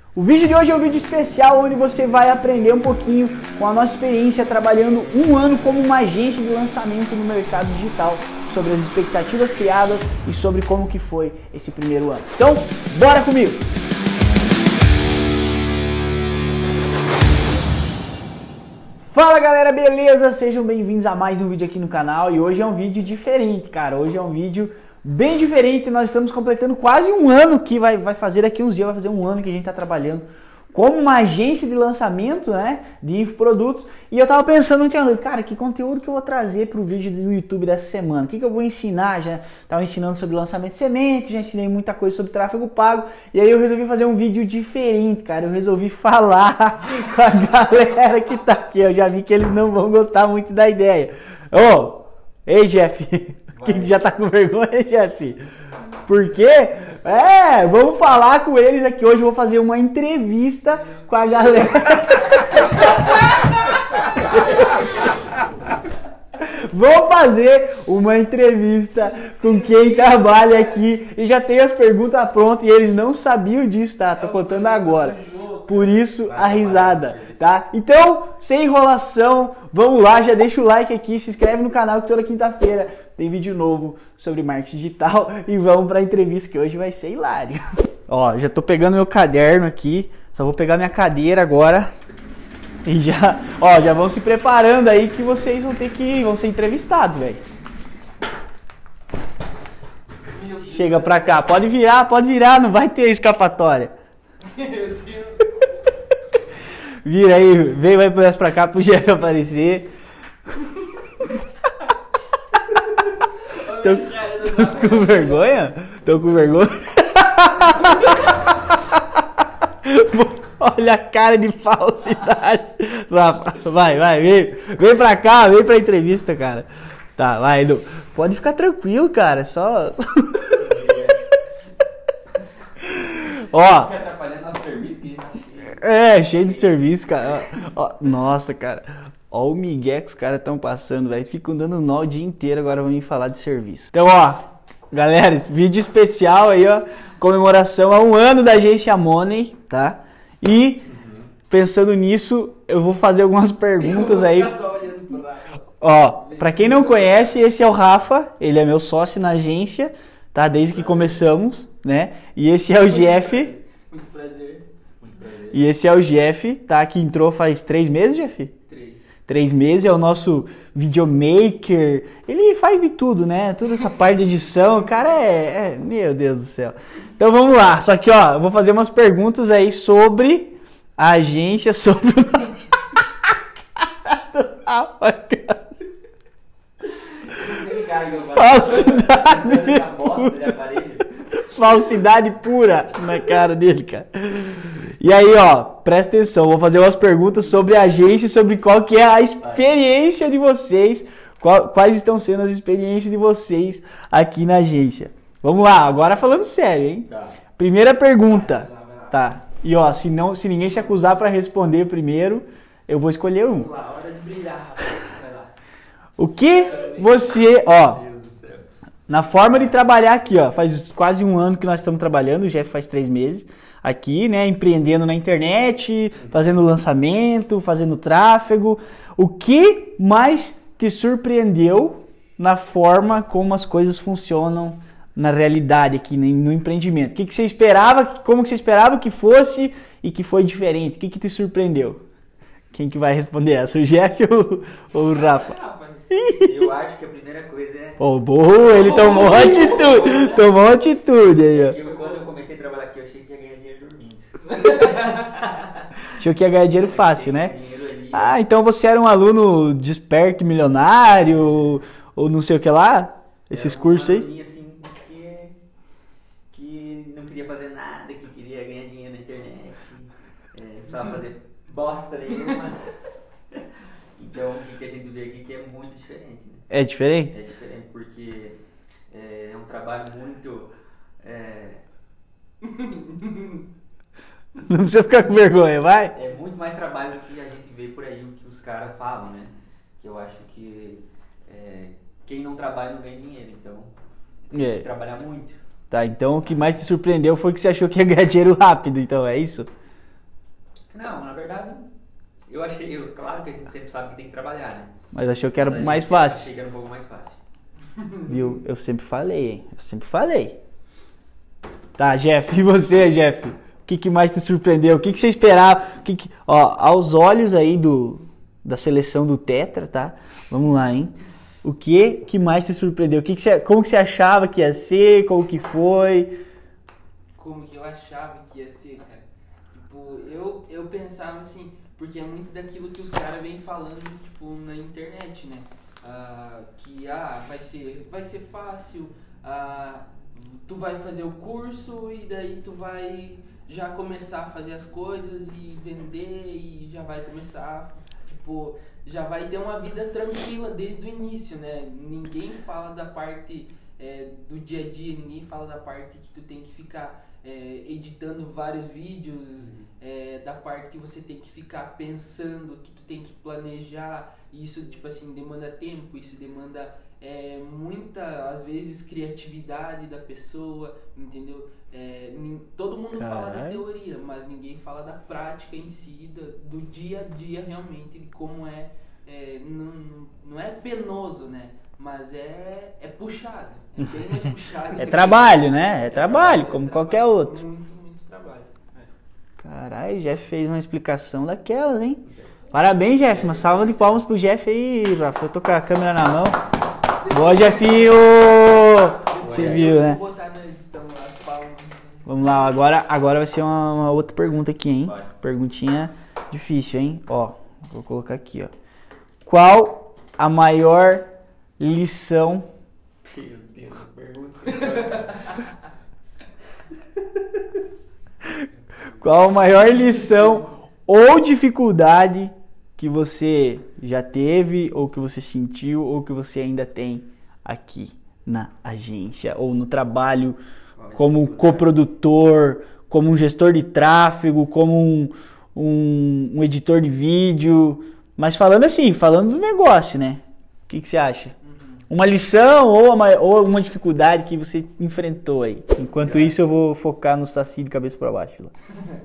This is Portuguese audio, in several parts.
O vídeo de hoje é um vídeo especial onde você vai aprender um pouquinho com a nossa experiência trabalhando um ano como uma agência de lançamento no mercado digital, sobre as expectativas criadas e sobre como que foi esse primeiro ano. Então, bora comigo! Fala galera, beleza? Sejam bem-vindos a mais um vídeo aqui no canal e hoje é um vídeo diferente, cara. Hoje é um vídeo bem diferente, nós estamos completando quase um ano que vai fazer daqui uns dias, vai fazer um ano que a gente está trabalhando como uma agência de lançamento, né, de infoprodutos. E eu tava pensando ontem, cara, que conteúdo que eu vou trazer para o vídeo do YouTube dessa semana? O que eu vou ensinar? Já tava ensinando sobre lançamento de semente, já ensinei muita coisa sobre tráfego pago. E aí eu resolvi fazer um vídeo diferente, cara. Eu resolvi falar com a galera que tá aqui. Eu já vi que eles não vão gostar muito da ideia. Ô, ei, Jeff. Que já tá com vergonha, Jeff? Por quê? Vamos falar com eles aqui hoje. Eu vou fazer uma entrevista com a galera. Vou fazer uma entrevista com quem trabalha aqui. E já tem as perguntas prontas e eles não sabiam disso, tá? Tô contando agora. Por isso a risada, tá? Então, sem enrolação, vamos lá, já deixa o like aqui, se inscreve no canal que toda quinta-feira tem vídeo novo sobre marketing digital e vamos pra entrevista que hoje vai ser hilário. Ó, já tô pegando meu caderno aqui, só vou pegar minha cadeira agora e já vão se preparando aí que vocês vão ser entrevistados, velho. Chega pra cá, pode virar, não vai ter escapatória. Vira aí, vai pra cá pro Jeff aparecer. Tô com vergonha? Tô com vergonha? Olha a cara de falsidade. Vai, vem pra cá, vem pra entrevista, cara. Tá, vai, Edu. Pode ficar tranquilo, cara, só... Ó. Cheio de serviço, cara. Ó, nossa, cara. Ó o migué que os caras estão passando, velho. Ficam dando nó o dia inteiro, agora vão me falar de serviço. Então, ó, galera, esse vídeo especial aí, ó. Comemoração a um ano da agência Money, tá? E, pensando nisso, eu vou fazer algumas perguntas aí. Ó, pra quem não conhece, esse é o Rafa. Ele é meu sócio na agência, tá? Desde que começamos, né? E esse é o Jeff. Muito prazer. E esse é o Jeff, tá? Que entrou faz 3 meses, Jeff? 3 meses, é o nosso videomaker. Ele faz de tudo, né? Toda essa parte de edição, o cara meu Deus do céu. Então vamos lá, só que ó, eu vou fazer umas perguntas aí sobre a agência, sobre falsidade pura na cara dele, cara. E aí, ó, presta atenção, vou fazer umas perguntas sobre a agência, sobre qual que é a experiência de vocês, quais estão sendo as experiências de vocês aqui na agência. Vamos lá, agora falando sério, hein? Tá. Primeira pergunta, tá? E ó, se ninguém se acusar para responder primeiro, eu vou escolher um. Vamos lá, hora de brilhar, vai lá. O que você, ó, na forma de trabalhar aqui, ó, faz quase um ano que nós estamos trabalhando, o Jeff faz 3 meses. Aqui, né, empreendendo na internet, fazendo lançamento, fazendo tráfego. O que mais te surpreendeu na forma como as coisas funcionam na realidade aqui no empreendimento? O que você esperava, como que você esperava que fosse e que foi diferente? O que te surpreendeu? Quem que vai responder essa? O Jeff ou o Rafa? Eu acho que a primeira coisa é... Ele tomou uma atitude aí, ó. Quando eu comecei a trabalhar aqui, eu achei que ia ganhar dinheiro dormindo. Achou que ia ganhar dinheiro fácil, né? Ah, então você era um aluno desperto, milionário, ou não sei o que lá? Esses cursos aí? Assim, que não queria fazer nada, que queria ganhar dinheiro na internet. Precisava fazer bosta nenhuma. Então, o que a gente vê aqui que é muito diferente, né? É diferente? É diferente porque é um trabalho muito... Não precisa ficar com vergonha, vai? É muito mais trabalho do que a gente vê por aí, o que os caras falam, né? Que eu acho que quem não trabalha não ganha dinheiro, então tem que trabalhar muito. Tá, então o que mais te surpreendeu foi que você achou que ia ganhar dinheiro rápido, então é isso? Não, na verdade, claro que a gente sempre sabe que tem que trabalhar, né? Mas achou que era Mas a mais gente fácil. Achei que era um pouco mais fácil. Viu? Eu sempre falei, hein? Eu sempre falei. Tá, Jeff, e você, Jeff? O que mais te surpreendeu? O que você esperava? Ó, aos olhos aí da seleção do Tetra, tá? Vamos lá, hein? O que mais te surpreendeu? Como que você achava que ia ser? Como que foi? Como que eu achava que ia ser, cara? Tipo, eu pensava assim, porque é muito daquilo que os caras vêm falando, tipo, na internet, né? Vai ser fácil, tu vai fazer o curso e daí tu vai já começar a fazer as coisas e vender e já vai começar, tipo, já vai ter uma vida tranquila desde o início, né? Ninguém fala da parte do dia a dia, ninguém fala da parte que tu tem que ficar editando vários vídeos, da parte que você tem que ficar pensando, que tu tem que planejar. Isso, tipo assim, demanda tempo, isso demanda muita, às vezes, criatividade da pessoa, entendeu? Todo mundo fala da teoria, mas ninguém fala da prática em si, do dia a dia realmente, de como não é penoso, né? Mas é puxado, é bem mais puxado. É trabalho, né? É trabalho, como qualquer outro. Muito trabalho. Caralho, Jeff fez uma explicação daquelas, hein? Parabéns, Jeff. Uma salva de palmas pro Jeff aí, Rafa. Eu tô com a câmera na mão. Boa, Jeffinho! Você viu, né? Vou botar na edição as palmas. Vamos lá, agora vai ser uma outra pergunta aqui, hein? Perguntinha difícil, hein? Ó, vou colocar aqui, ó. Qual a maior lição... Meu Deus, pergunta. Qual a maior lição ou dificuldade que você já teve, ou que você sentiu, ou que você ainda tem aqui na agência, ou no trabalho como coprodutor, como um gestor de tráfego, como um editor de vídeo, mas falando assim, falando do negócio, né? O que você acha? Uma lição ou uma dificuldade que você enfrentou aí? Enquanto isso eu vou focar no Saci de cabeça para baixo. Lá.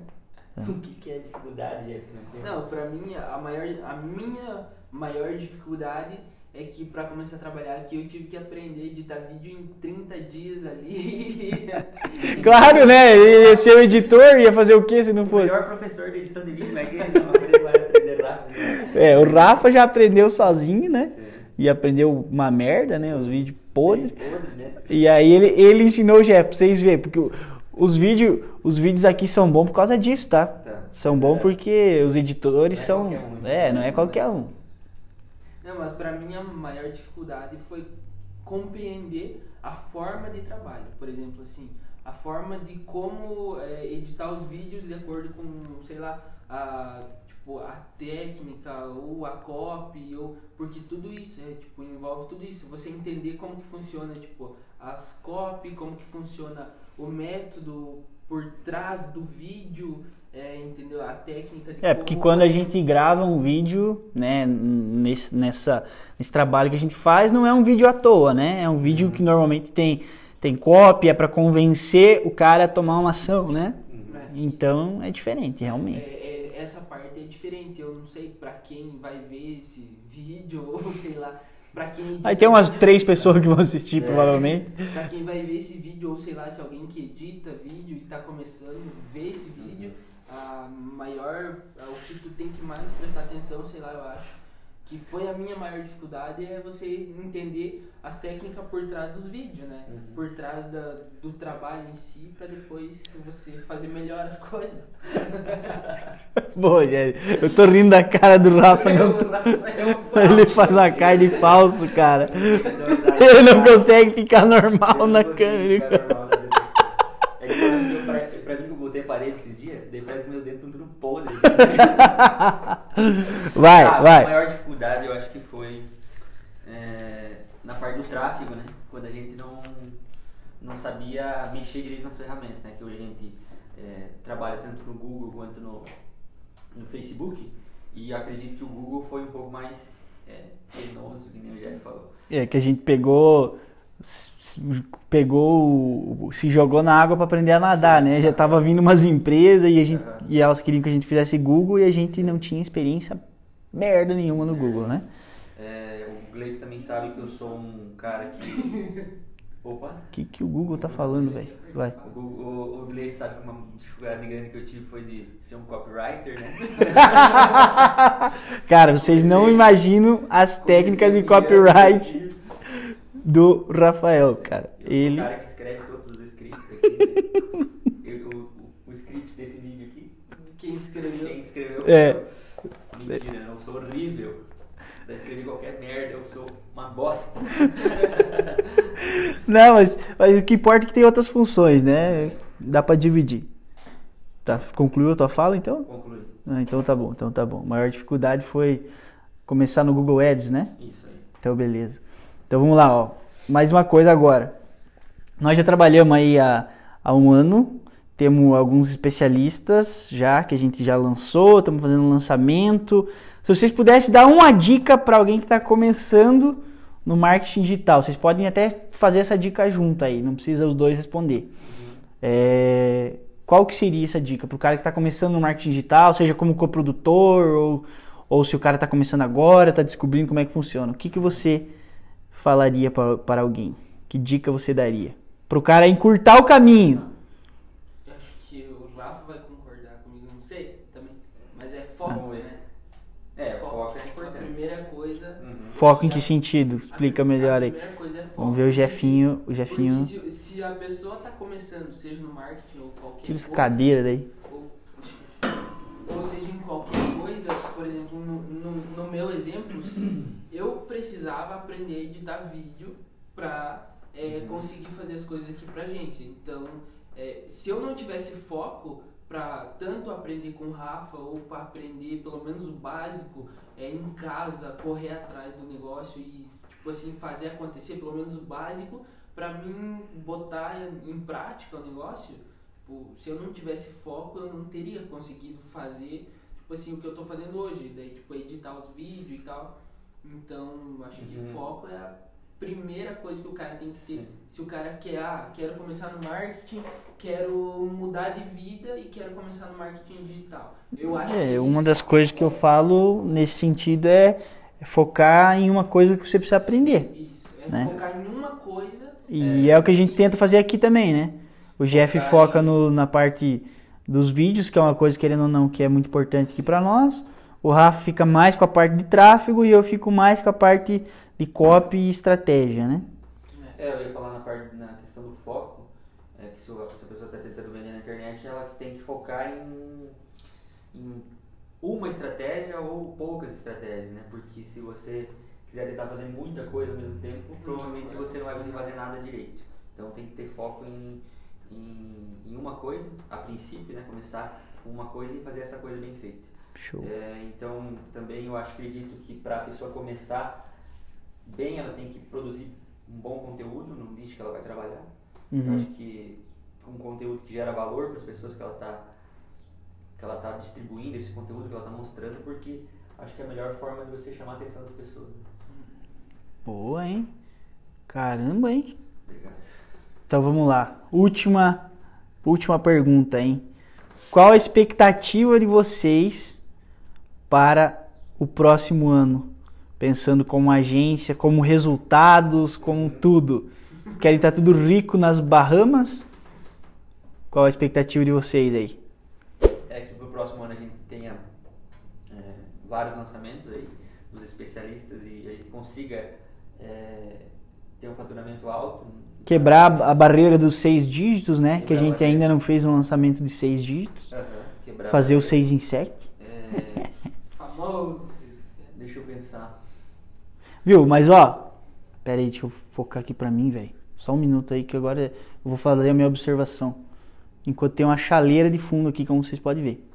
O que é dificuldade, Jeff? Não, pra mim, a minha maior dificuldade é que pra começar a trabalhar aqui eu tive que aprender a editar vídeo em 30 dias ali. Claro, né? Ia ser o editor, ia fazer o quê se não O fosse? melhor professor de edição de vídeo, mas que não vai aprender rápido. Né? O Rafa já aprendeu sozinho, né? Sim. E aprendeu uma merda, né? Os vídeos podres. Né? E aí ele ensinou o Jeff, pra vocês verem, porque os vídeos aqui são bons por causa disso, tá? São bons porque os editores são... não é qualquer um. Não, mas pra mim a maior dificuldade foi compreender a forma de trabalho. Por exemplo, assim, a forma de como editar os vídeos de acordo com, sei lá, a técnica ou a copy, porque tudo isso envolve tudo isso. Você entender como que funciona, as copy, como que funciona o método por trás do vídeo, entendeu? A técnica de porque quando a gente grava um vídeo, né, nesse trabalho que a gente faz, não é um vídeo à toa, né? É um vídeo que normalmente tem copy, é para convencer o cara a tomar uma ação, né? Então é diferente, realmente. Essa parte é diferente. Eu não sei pra quem vai ver esse vídeo, ou sei lá, pra quem... Aí tem umas 3 pessoas que vão assistir, provavelmente. Pra quem vai ver esse vídeo, ou sei lá, se alguém que edita vídeo e tá começando a ver esse vídeo, o que tu tem que mais prestar atenção, sei lá, eu acho, que foi a minha maior dificuldade, é você entender as técnicas por trás dos vídeos, né? Por trás do trabalho em si, pra depois você fazer melhor as coisas. Boa, gente. Eu tô rindo da cara do Rafa. Ele faz uma cara de falso, cara. Ele não consegue ficar normal na câmera. É que pra mim que eu botei a parede esses dias, daí parece que meus dedos estão tudo podres. Vai. A maior dificuldade eu acho que foi na parte do tráfego, né? Quando a gente não sabia mexer direito nas ferramentas, né? Que hoje a gente trabalha tanto no Google quanto no Facebook, e eu acredito que o Google foi um pouco mais penoso, que nem o Jeff falou. Que a gente pegou se jogou na água para aprender a nadar, né? Já tava vindo umas empresas e elas queriam que a gente fizesse Google e a gente não tinha experiência merda nenhuma no Google, né? O Gleice também sabe que eu sou um cara que... Opa! O que o Google tá falando, velho? Vai. O Gleice sabe que uma dificuldade grande que eu tive foi de ser um copywriter, né? Cara, vocês não imaginam as técnicas de copyright do Rafael, cara. Eu sou o cara que escreve todos os scripts aqui, né? O script desse vídeo aqui. Quem escreveu? Mentira, eu sou horrível. Pra escrever qualquer merda, eu sou uma bosta. Não, mas o que importa é que tem outras funções, né? Dá pra dividir. Tá, concluiu a tua fala, então? Concluí. Então tá bom. A maior dificuldade foi começar no Google Ads, né? Isso aí. Então, beleza. Então vamos lá, ó. Mais uma coisa agora. Nós já trabalhamos aí há um ano. Temos alguns especialistas já, que a gente já lançou. Estamos fazendo um lançamento. Se vocês pudessem dar uma dica para alguém que está começando no marketing digital, vocês podem até fazer essa dica junto aí, não precisa os dois responder. Qual que seria essa dica para o cara que está começando no marketing digital, seja como coprodutor ou se o cara está começando agora, está descobrindo como é que funciona? O que você falaria para alguém? Que dica você daria? Para o cara encurtar o caminho. Eu acho que o Rafa vai concordar comigo, não sei também, mas é foco, né? Foco é importante. A primeira coisa... Foco em que sentido? Explica melhor aí. A primeira coisa é foco. Vamos ver o Jefinho. Porque se a pessoa está começando, seja no marketing ou qualquer Tira essa coisa... cadeira daí. Ou seja, em qualquer coisa, por exemplo, no meu exemplo, eu precisava aprender a editar vídeo para conseguir fazer as coisas aqui pra agência. Então, se eu não tivesse foco para tanto aprender com o Rafa ou para aprender pelo menos o básico em casa, correr atrás do negócio e tipo assim fazer acontecer pelo menos o básico para mim botar em prática o negócio, tipo, se eu não tivesse foco eu não teria conseguido fazer tipo assim o que eu tô fazendo hoje, daí tipo editar os vídeos e tal. Então acho que foco é a primeira coisa que o cara tem que ter. Sim. Se o cara quero começar no marketing, quero mudar de vida e quero começar no marketing digital. Eu acho que uma das coisas que eu falo nesse sentido é focar em uma coisa que você precisa aprender. Isso, né? Focar em uma coisa. E é o que a gente tenta fazer aqui também, né? O Jeff foca na parte dos vídeos, que é uma coisa, querendo ou não, que é muito importante aqui pra nós. O Rafa fica mais com a parte de tráfego e eu fico mais com a parte de copy e estratégia, né? Eu ia falar na questão do foco, que se a pessoa está tentando vender na internet, ela tem que focar em uma estratégia ou poucas estratégias, né? Porque se você quiser tentar fazer muita coisa ao mesmo tempo, provavelmente você não vai conseguir fazer nada direito. Então tem que ter foco em uma coisa, a princípio, né? Começar com uma coisa e fazer essa coisa bem feita. Show. Então também eu acredito que para a pessoa começar bem, ela tem que produzir um bom conteúdo no nicho que ela vai trabalhar. Eu acho que um conteúdo que gera valor para as pessoas que ela tá distribuindo, esse conteúdo que ela tá mostrando, porque acho que é a melhor forma de você chamar a atenção das pessoas. Boa, hein? Caramba, hein? Obrigado. Então vamos lá. Última pergunta, hein? Qual a expectativa de vocês para o próximo ano? Pensando como agência, como resultados, como tudo. Querem estar tudo rico nas Bahamas? Qual a expectativa de vocês aí? É que pro próximo ano a gente tenha vários lançamentos aí dos especialistas e a gente consiga ter um faturamento alto. Quebrar a barreira dos 6 dígitos, né? Que a gente ainda não fez um lançamento de 6 dígitos. Fazer o 6 em 7. Famoso. Deixa eu pensar. Viu? Mas ó, pera aí, deixa eu focar aqui pra mim, velho. Só um minuto aí que agora eu vou fazer a minha observação. Enquanto tem uma chaleira de fundo aqui, como vocês podem ver.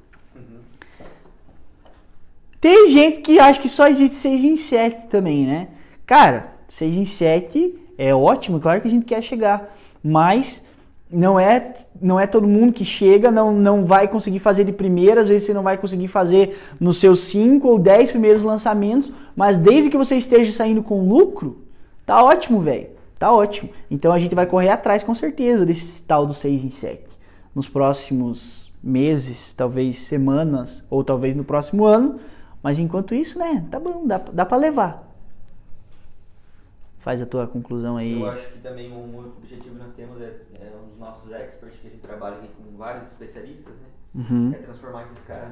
Tem gente que acha que só existe 6 em 7 também, né? Cara, 6 em 7 é ótimo, claro que a gente quer chegar. Mas não é todo mundo que chega, não vai conseguir fazer de primeira. Às vezes você não vai conseguir fazer nos seus 5 ou 10 primeiros lançamentos. Mas desde que você esteja saindo com lucro, tá ótimo, velho. Tá ótimo. Então a gente vai correr atrás com certeza desse tal do 6 em 7. Nos próximos meses, talvez semanas, ou talvez no próximo ano. Mas enquanto isso, né, tá bom, dá pra levar. Faz a tua conclusão aí. Eu acho que também um objetivo que nós temos é um dos nossos experts, que a gente trabalha aqui com vários especialistas, né? Uhum. É transformar esses caras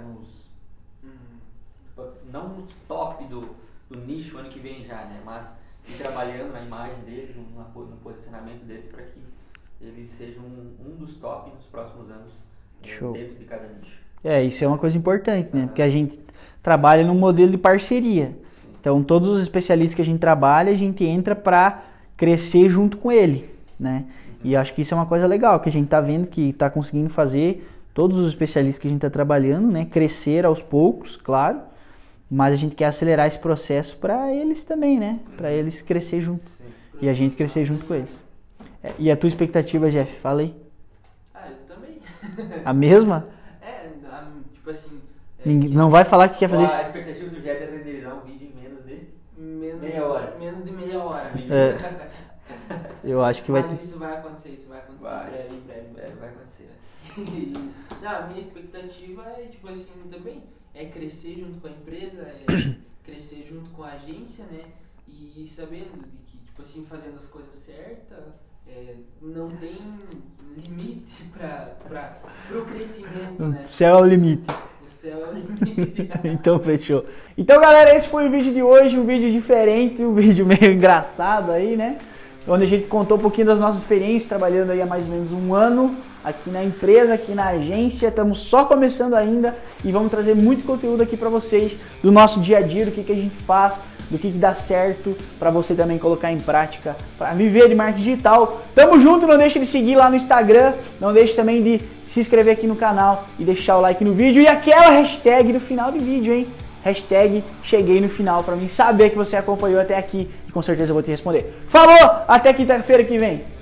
não nos top do nicho ano que vem já, né? Mas ir trabalhando na imagem deles, no posicionamento deles, para que eles sejam um dos top nos próximos anos dentro de cada nicho. Isso é uma coisa importante, né? Porque a gente trabalha num modelo de parceria. Sim. Então, todos os especialistas que a gente trabalha, a gente entra para crescer junto com ele, né? Uhum. E acho que isso é uma coisa legal, que a gente tá vendo que tá conseguindo fazer todos os especialistas que a gente tá trabalhando, né? Crescer aos poucos, claro. Mas a gente quer acelerar esse processo para eles também, né? Para eles crescer junto. Sim. E a gente crescer junto com eles. E a tua expectativa, Jeff? Fala aí. Eu também. A mesma? Tipo assim... Não vai falar que quer fazer isso. A expectativa do Jeff é renderizar um vídeo em menos de meia hora. Menos de meia hora. Eu acho que vai ter. Mas isso vai acontecer, em breve vai acontecer. A minha expectativa é, tipo assim, também crescer junto com a empresa, crescer junto com a agência, né? E sabendo de que, tipo assim, fazendo as coisas certas, não tem limite pro crescimento, né? O céu é o limite. O céu é o limite. Então fechou. Então, galera, esse foi o vídeo de hoje, um vídeo diferente, um vídeo meio engraçado aí, né? Onde a gente contou um pouquinho das nossas experiências, trabalhando aí há mais ou menos um ano aqui na empresa, aqui na agência. Estamos só começando ainda e vamos trazer muito conteúdo aqui para vocês do nosso dia a dia, do que a gente faz, do que dá certo para você também colocar em prática para viver de marketing digital. Tamo junto, não deixe de seguir lá no Instagram, não deixe também de se inscrever aqui no canal e deixar o like no vídeo e aquela hashtag no final do vídeo, hein? Hashtag cheguei no final para mim saber que você acompanhou até aqui e com certeza eu vou te responder. Falou, até quinta-feira que vem.